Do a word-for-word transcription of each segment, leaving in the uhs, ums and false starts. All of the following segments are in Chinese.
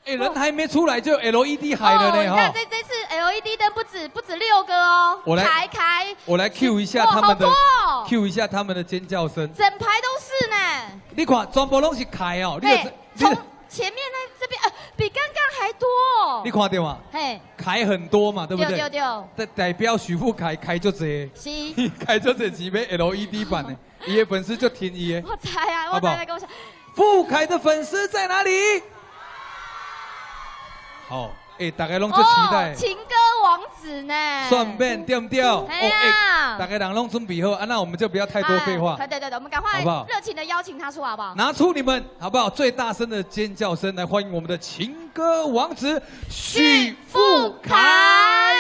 哎，人还没出来就 L E D 海了呢哈！ 你看这这次 L E D 灯不止不止六个哦， 我来开开， 我来 Q 一下他们的好多哦 Q 一下他们的尖叫声。 整排都是呢。 你看，全部拢是开哦，你从前面那这边呃比刚刚还多哦。 你看到吗？嘿，开很多嘛，对不对？ 对对对。 代代表许富凯开就这， 是， 开就这几杯 L E D 版的，伊的粉丝就听伊的。 我猜啊，我猜来跟我讲， 富凯的粉丝在哪里？好，哎，大家拢最期待。 情歌王子呢？ 算变对不对？ 哎呀， 大家人拢准备好，啊，那我们就不要太多废话。 对对对，我们赶快热情的邀请他出，好不好？ 拿出你们好不好最大声的尖叫声来欢迎我们的情歌王子许富凯。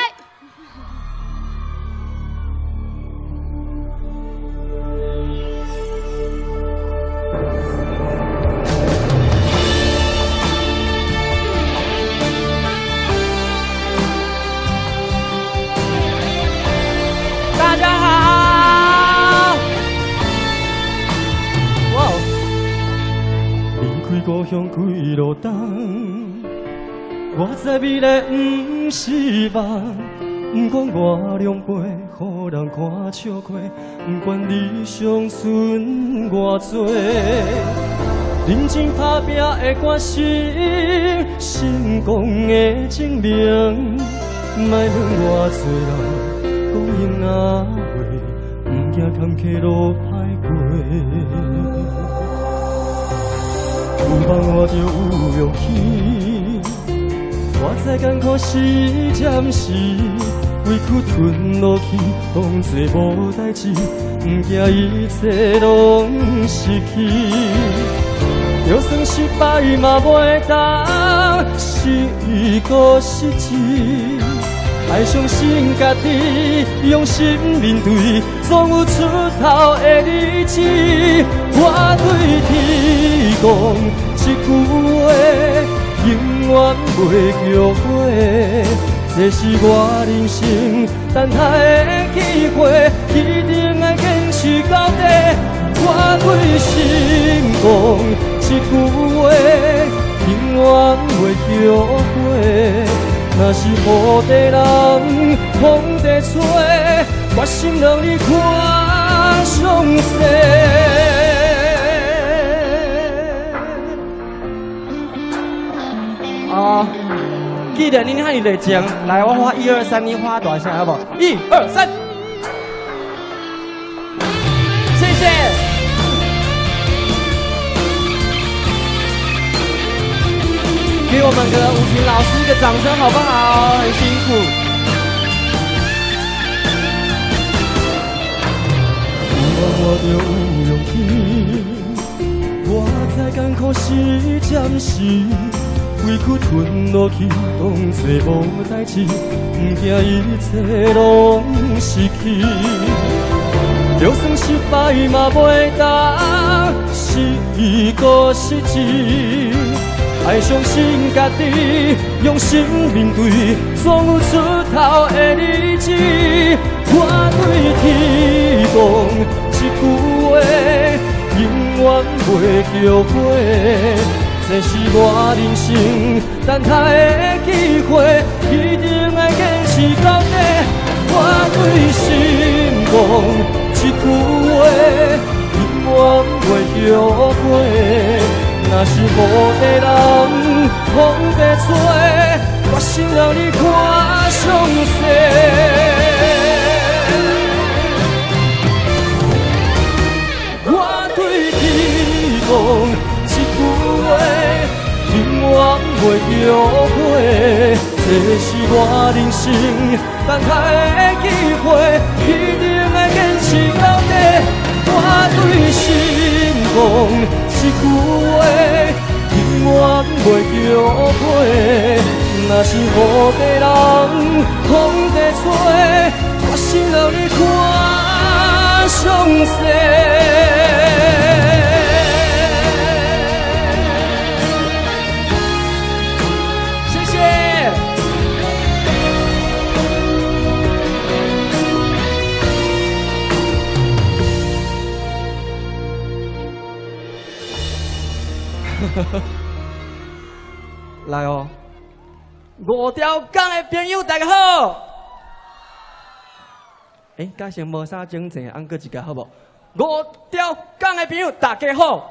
大家好！哇！离开故乡几路灯，我知未来不是梦。不管我两杯，予人看笑亏，不管你伤损偌多，认真打拼的决心，成功的证明，莫论偌多人。讲英仔话，不惊坎坷路歹过。有梦我就有勇气，我知艰苦是暂时，委屈吞落去，当作无代志，不惊一切拢失去。就算失败嘛袂当，是个失志。爱相信家己，用心面对，总有出头的日子。我对天讲一句话，永远袂后悔。这是我人生等待的机会，一定要坚持到底。我对心讲一句话，永远袂后悔。若是雨地人，风地吹，决心让你看上世。啊，既然恁遐尼热情，来我画一二三，你画大声好不好？一二三，谢谢。给我们的舞群老师一个掌声，好不好？很辛苦。有我就有勇气，我知艰苦是暂时，委屈吞落去，当作无代志，不惊一切拢失去。就算失败嘛袂当，是个失志。爱相信家己，用心面对，总有出头的日子。我对天讲一句话，永远袂后悔。这是我人生等待的机会，一定要坚持到底。我对心讲一句话，永远袂后悔。若是雨地人，风地吹，决心让你看上世。我对天讲一句话，永远袂后悔。这是我人生等待的机会，一定要坚持到底。我对心讲一句话，永远袂后悔。若是雨地人，风地吹，决心让你看上世。谢谢。 来哦，五条港的朋友大家好。哎、欸，加先无啥整齐，按过一个好不好？五条港的朋友大家好。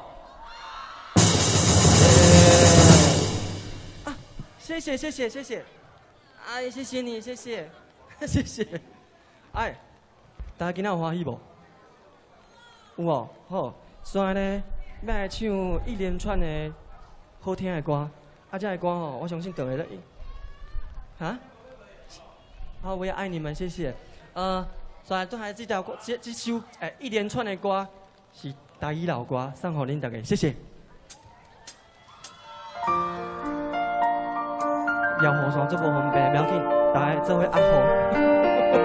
啊，谢谢谢谢谢谢，哎，谢谢你，谢谢谢谢。哎，大家今仔有欢喜无？有哦，好。所以呢，要来唱一连串的好听的歌，啊，这个歌吼，我相信各位咧，啊，好，我也爱你们，谢谢。呃，所以都还这条歌，这这首诶一连串的歌是台语老歌，送给恁大家，谢谢。摇雨伞做无方便，不要紧，大家做伙压雨。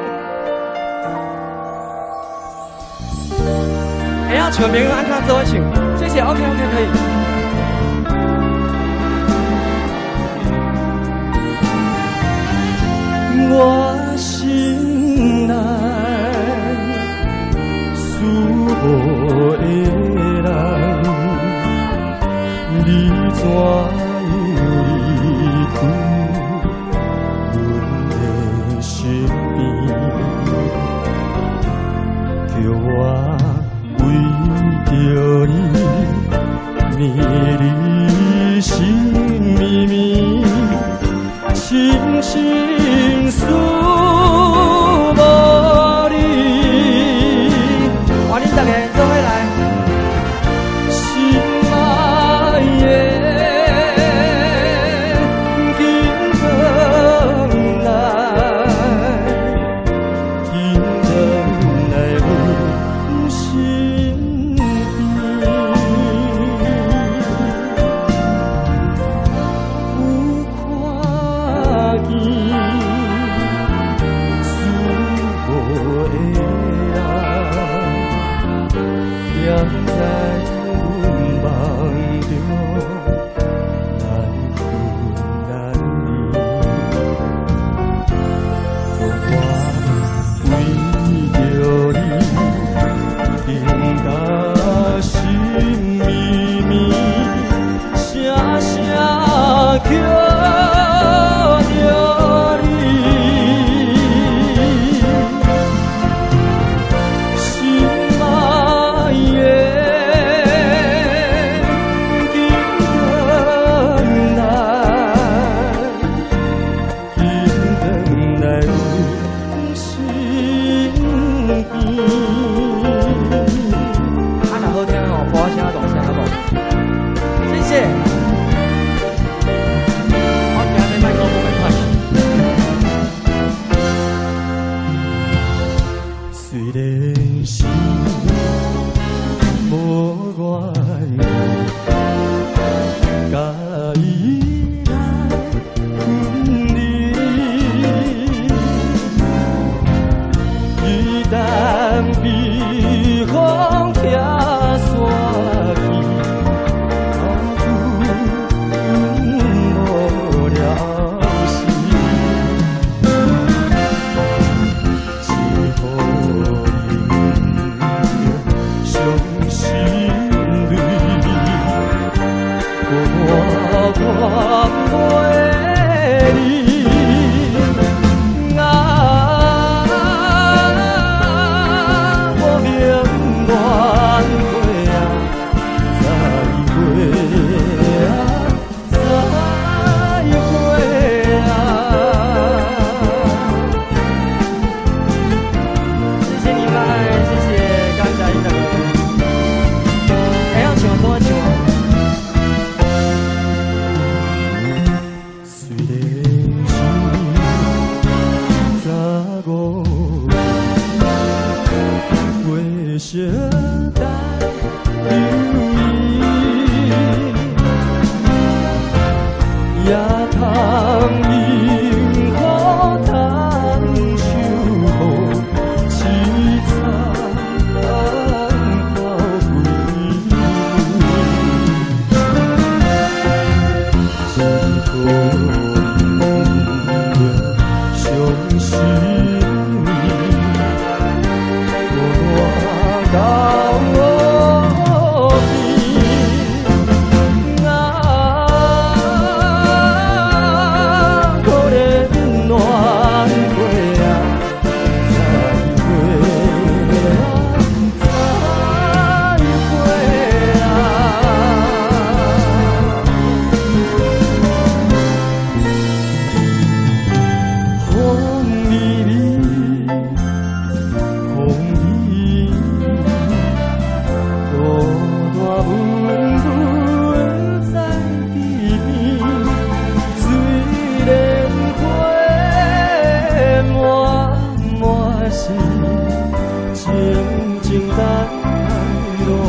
哎呀，全民按他做伙唱，谢谢 ，OK OK 可以。我心内思无的人，你怎样离开阮的身边？叫我为着你，迷离心绵绵，深深思无离。欢迎大家做伙来，心爱的，紧回来，紧回来阮身边。有看见思无的人，也在阮梦中难困难眠。我为着你，定甲心绵绵，声声叫。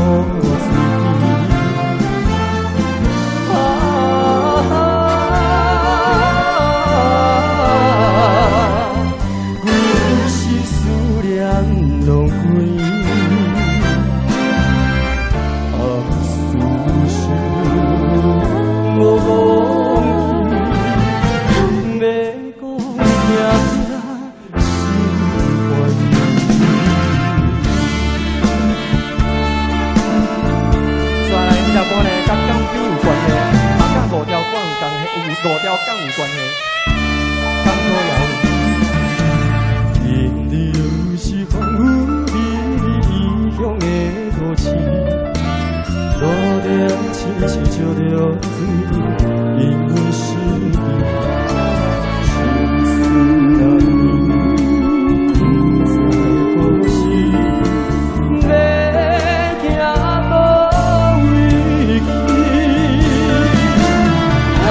水。啊，阮是思念拢归，啊，思绪无忘记，要讲听听心怀疑。再来这条歌呢，甲港边有关系，嘛甲五条管有关系，有五条港有关系。港歌谣，因就是风雨美丽异乡的都市，路灯痴痴照着水面，因阮失意，情丝难眠，不知何时要行无位去。啊，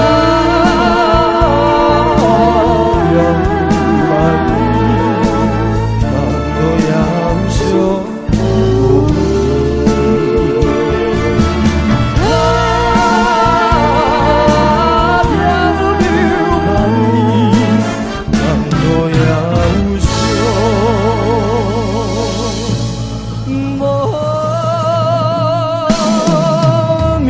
让万里，人都要相无啊，听到流万里，人都要相无眠。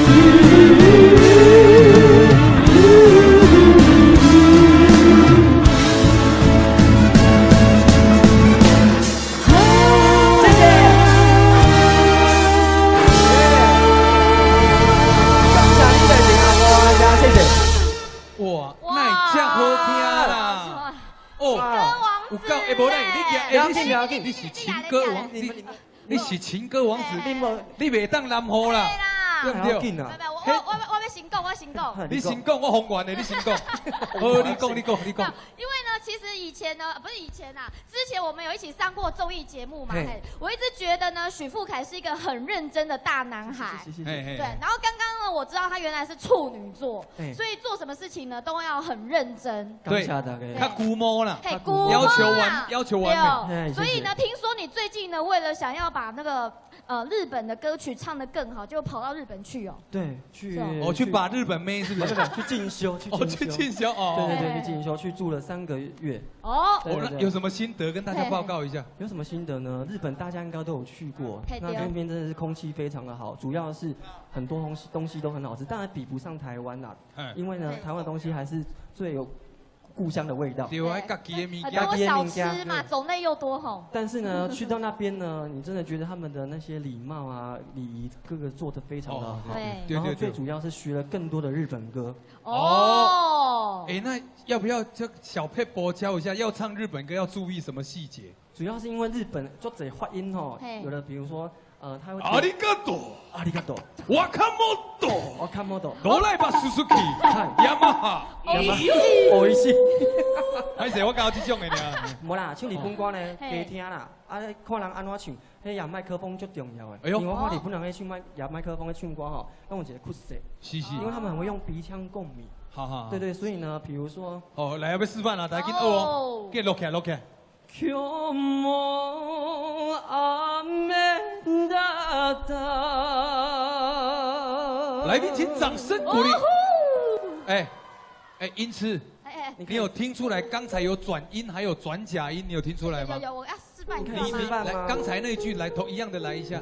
哇，那真好听啦！哦，有够，哎，无咱你不要紧不要紧你是情歌王，你你是情歌王子， 你无你袂当南河啦，对不对？ 还要紧啊！ 没有，我我我我要先讲，我要先讲。 你先讲，我宏愿的，你先讲。好，你讲，你讲，你讲。 因为呢，其实以前呢，不是以前呐、啊，之前我们有一起上过综艺节目嘛， 嘿嘿，我一直觉得呢，许富凯是一个很认真的大男孩。 谢谢谢谢。 嘿嘿对，然后刚刚呢，我知道他原来是处女座， 嘿所以做什么事情呢都要很认真。 感谢大家。 他估摸啦， 嘿， 要求完，要求完美。 嘿所以呢，听说你最近呢，为了想要把那个呃日本的歌曲唱得更好，就跑到日本去哦。 对，去是哦哦，去把日本妹是不是？ 去进修，去哦，去进修哦。 对对对， 嘿去进修，去住了三个月。 哦， 哦，那有什么心得跟大家报告一下？ 有什么心得呢？日本大家应该都有去过， 嘿对那那边真的是空气非常的好，主要是很多东西东西都很好吃，当然比不上台湾啦， 嗯因为呢对台湾的东西还是最有故乡的味道。 对啊，家己的物很件。 多小吃嘛，种类又多吼。 但是呢，去到那边呢，你真的觉得他们的那些礼貌啊、礼仪，各个做的非常的好。 对对对对。 然后最主要是学了更多的日本歌。 哦， 哎，那要不要就小佩博教一下，要唱日本歌要注意什么细节？ 主要是因为日本就这发音哦嘿， 有的比如说呃，他会阿里嘎多， 阿里嘎多， 我看不懂。 我看不懂。 罗莱巴 Suzuki， 雅马哈， 雅马哈，哦，是。 还是我搞这种的呢？ 无啦，唱日本歌呢， 嘿加听啦，啊，看人安怎唱，迄拿麦克风最重要的。 哎呦因为我看日本人咧唱麦，拿麦克风咧唱歌吼，拢有一个特色， 是是。 因为他们很会用鼻腔共鸣。 好好。 对对，所以呢，比如说。 哦，来要不示范啦，大家跟学哦，给录起来，录起来。 今日も雨だった。 来宾请掌声鼓励。哎，哎，音痴， 哎哎， 你有听出来刚才有转音还有转假音，你有听出来吗有？有，我要示范一你下你你吗？ 来，刚才那一句来同一样的来一下。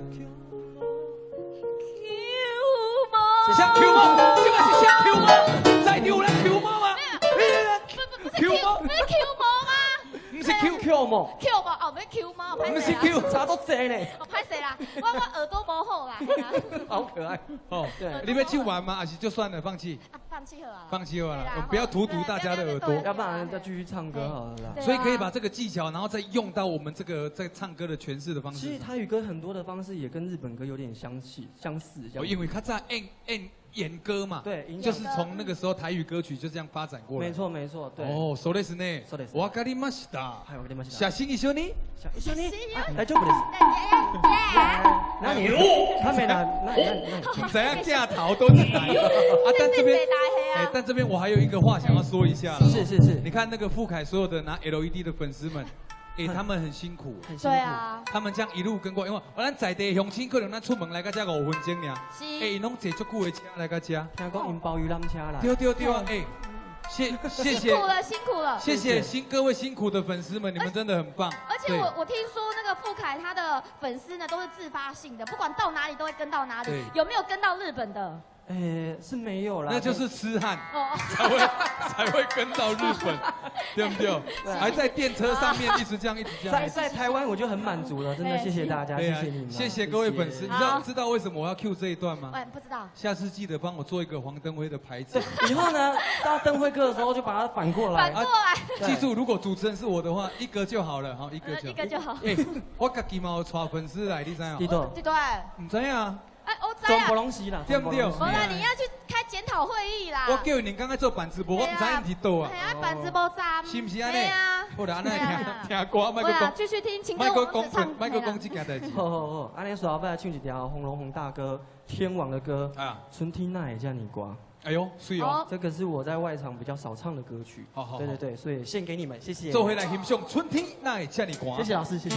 像 Q 猫，这个是像 Q 猫，在有人 Q 猫吗？ 不不不是 Q 猫，不是 Q 猫吗？ 不是 Q Q 吗 ？Q 猫哦，不是 Q 猫， 不是 Q， 差多济呢。 我拍谁啦？我我耳朵不好啦。 好可爱。 哦， 对， 你们去玩吗？还是就算了，放弃？ 啊，放弃了啊。 放弃了对啦啦，不要荼毒大家的耳朵。 要不然再继续唱歌好了啦。 对啊所以可以把这个技巧，然后再用到我们这个在唱歌的诠释的方式其实。台语歌很多的方式也跟日本歌有点相似，相似。这哦， 样因为他在演演演歌嘛， 对影响就是从那个时候台语歌曲就这样发展过来。 没错没错，对。 哦，そうですね。 そうですわかりました。 はい、わかりました。 写真一緒に。 一緒に。 啊大丈夫です。那你他没拿，那那那。 怎样架头都进来啊！但这边，哎，但这边我还有一个话想要说一下了。 是是是。 你看那个富凯所有的拿 L E D 的粉丝们， 哎，他们很辛苦， 很辛苦。 对啊， 他们这样一路跟过，因为咱在地乡亲可能咱出门来个才五分钟尔， 是。 哎，拢坐足久的车来个家。 听讲因包游览车来。 对对对啊，哎，谢谢谢。 辛苦了，辛苦了。 谢谢辛各位辛苦的粉丝们，你们真的很棒。 而且我我听说那个傅凯他的粉丝呢都是自发性的，不管到哪里都会跟到哪里。有没有跟到日本的？ 诶，是没有啦， 那就是痴汉才会才会跟到日本，对不对？还在电车上面一直这样一直这样。 在在台湾我就很满足了，真的谢谢大家，谢谢你们， 谢谢各位粉丝。你知道知道为什么我要 Q 这一段吗？ 哎，不知道。 下次记得帮我做一个黄登辉的牌子。 以后呢，到灯会课的时候就把它反过来。 反过来。 记住，如果主持人是我的话，一个就好了，好一个就。 一个就好。 哎，我自己嘛有带粉丝来，你知道？ 对对。 对对。 唔知啊。 哎，我知啊， 全部拢是啦， 对不对？ 好啦，你要去开检讨会议啦。 我叫你刚刚做板直播，我唔知你伫倒啊。 系啊，板直播站。 是不是安尼？好啦，安尼听听歌，麦克讲。 继续听情歌王子唱。 麦克讲这件代志。 好好好，安尼说后摆唱一条洪荣宏大哥天王的歌啊，春天那也叫你刮。 哎呦，是哦， 这个是我在外场比较少唱的歌曲。好好，对对对，所以献给你们，谢谢。 做回来欣赏春天那也叫你刮。 谢谢老师，谢谢。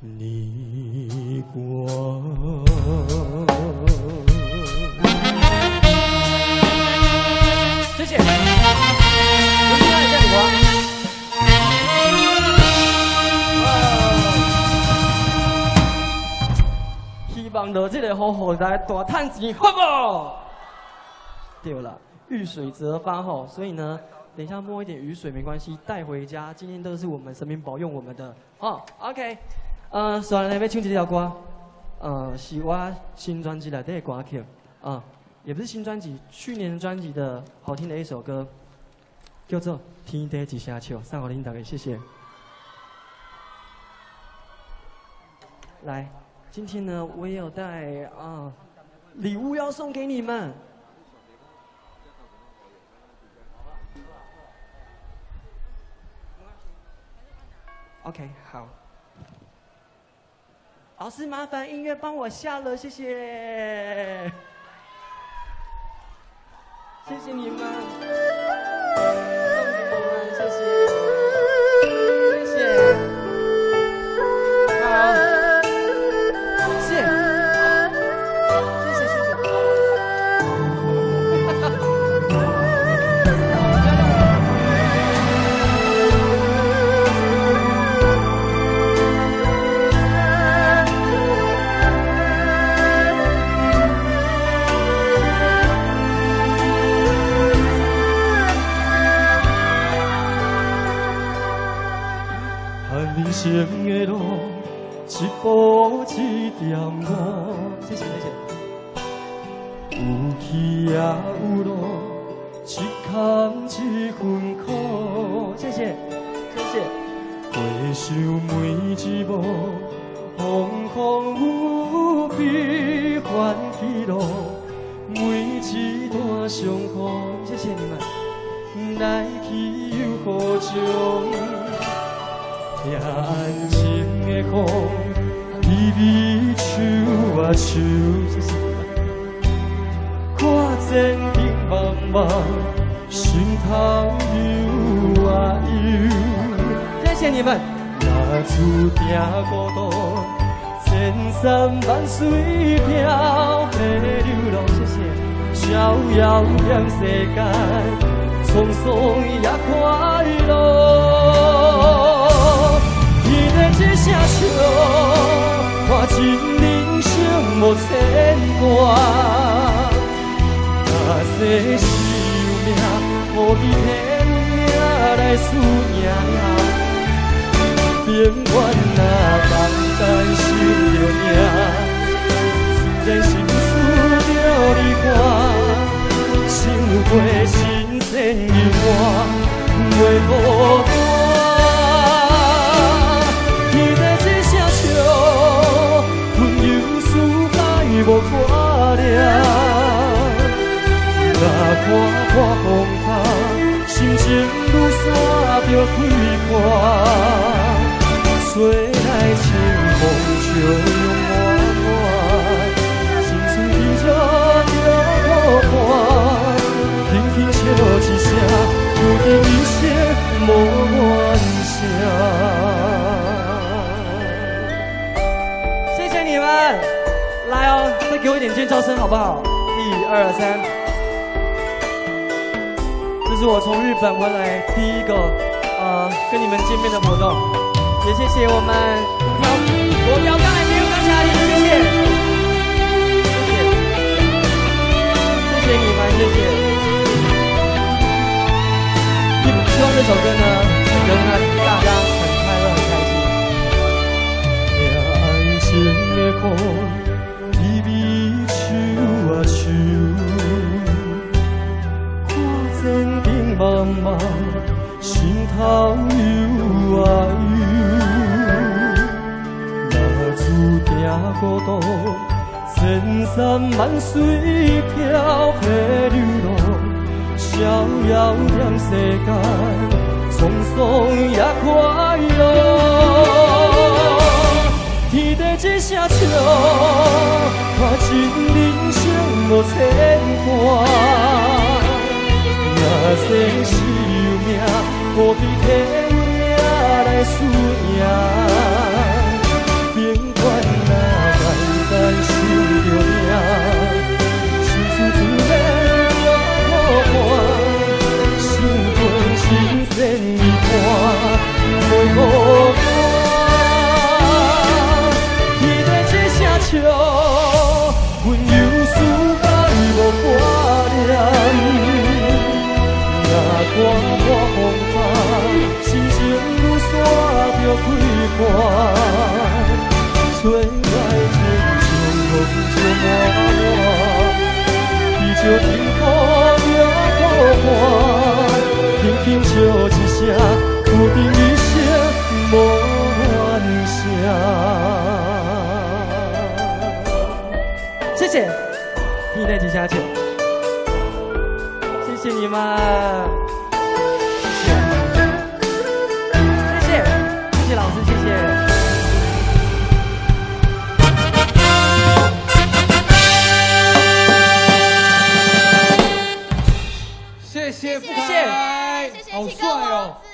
你我。谢谢。我们看一下你我。 希望落这个雨雨来大赚钱，好不好？对了，遇水则发吼，所以呢，等一下摸一点雨水没关系，带回家。今天都是我们神明保佑我们的哦。OK， 呃，所以呢要唱这条歌，呃，是我新专辑内底的歌曲啊，也不是新专辑，去年专辑的好听的一首歌，叫做《天地一声笑》，送给您大家，谢谢。来。 今天呢，我也有带啊礼物要送给你们。OK， 好。老师，麻烦音乐帮我下了，谢谢。谢谢你们，送给你们，谢谢，谢谢。好。 前的路，一步一点路，谢谢谢谢。有起也有落，一空一分苦，谢谢谢谢。回首每一步，风风雨雨翻起路，每一段伤苦，谢谢你们。来去又何从？ 听安静的风，微微唱啊唱，谢谢。看前景茫茫，心头悠啊悠。谢谢你们。若注定孤独，千山万水飘泊流浪，谢谢。逍遥两世间，沧桑也快乐。 这声笑，看尽人生无牵挂。若世是有命，何必天命来输赢？永远若简单守着命，自然心事着你看，心过心善有我，袂孤单。 无挂念，若看看风头，心情愈散着开阔。吹来清风笑容满满，心事比着着看，轻轻笑一声，有情一生无怨声。谢谢你们。 来哦，再给我一点尖叫声好不好？一二三，这是我从日本回来第一个呃跟你们见面的活动，也谢谢我们五条国标刚来没有刚下来，谢谢，谢谢，谢谢你们，谢谢。希望这首歌呢能让大家很快乐、很开心。爱情的风。 微微唱啊唱，看前景茫茫，心头悠啊悠。若注定孤独，千山万水飘泊流浪，逍遥两世间，沧桑也快乐。 天地一声笑，看尽人生无牵挂。若世是有命，何必天命来输赢？永管哪简单想着命，心事自然越好看，心肝心善意看，袂孤单。彼个一声笑，温柔思爱无挂念。若我我风帆，心情愈散着开花。吹来情像风像满满，依照天空也好看。轻轻笑一声，注定一生无怨声。谢谢，听那几下球。谢谢你们，谢谢，谢谢，谢谢老师，谢谢。 谢谢富凯， 谢谢好帅哦！